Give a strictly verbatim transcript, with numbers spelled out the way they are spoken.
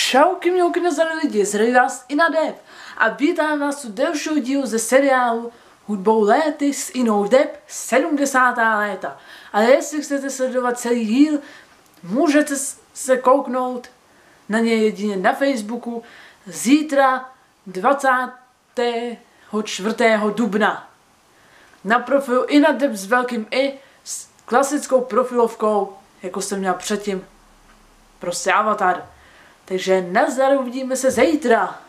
Čauky mňouky nazdar lidi, zdraví vás i na Deb a vítám vás u dalšího dílu ze seriálu Hudbou léty s Inou Deb sedmdesátá léta. Ale jestli chcete sledovat celý díl, můžete se kouknout na něj jedině na Facebooku zítra dvacátého čtvrtého dubna. Na profilu Ina Deb s velkým I s klasickou profilovkou, jako jsem měl předtím. Prostě avatar. Takže nazdar, uvidíme se zítra.